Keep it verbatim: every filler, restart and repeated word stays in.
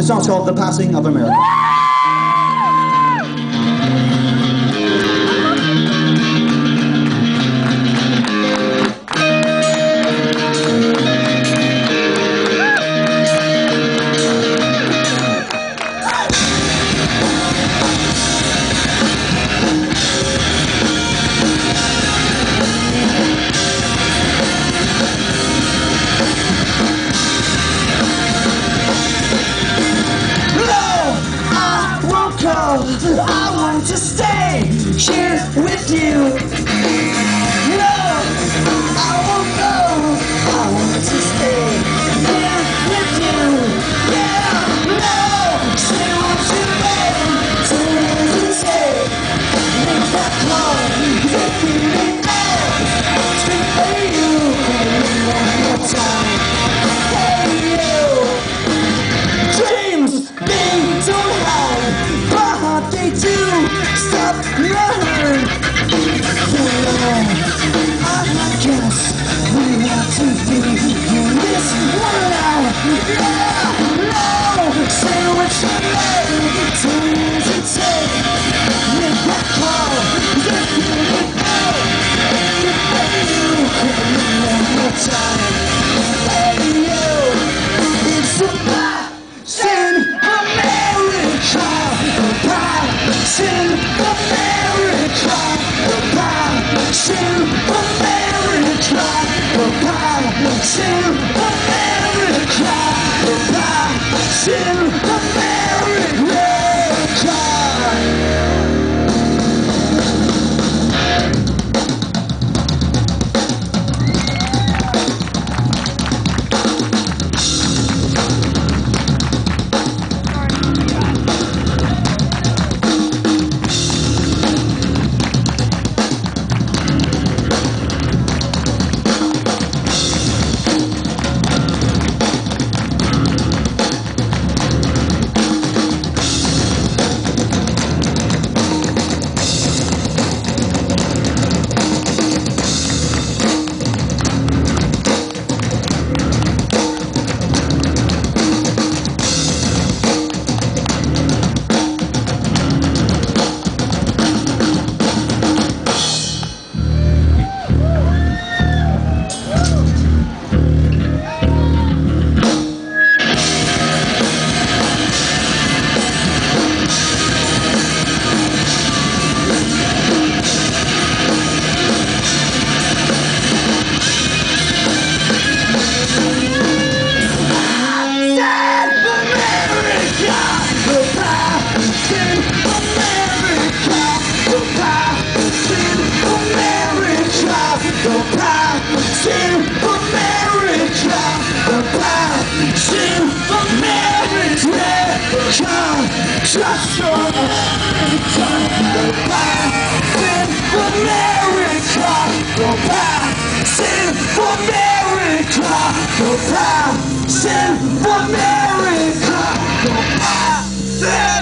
song's called The Passing of America. I want to stay here with you. No, I won't go. I want to stay here with you. Yeah, no, say what you mean. Say what you say. Make that call. If you need me, speak for you. One more time. Hey you. Dreams, they don't hide. They do stop running. I guess we have to be in this one now. Yeah, no, say what you mean. Time to take. Make that call. If you need help, if you one more time. Hey you, it's a passing America. Passion America, the passion America, the passion America, the passion America. Just for America, the passing America, the passing America, the passing America, the passing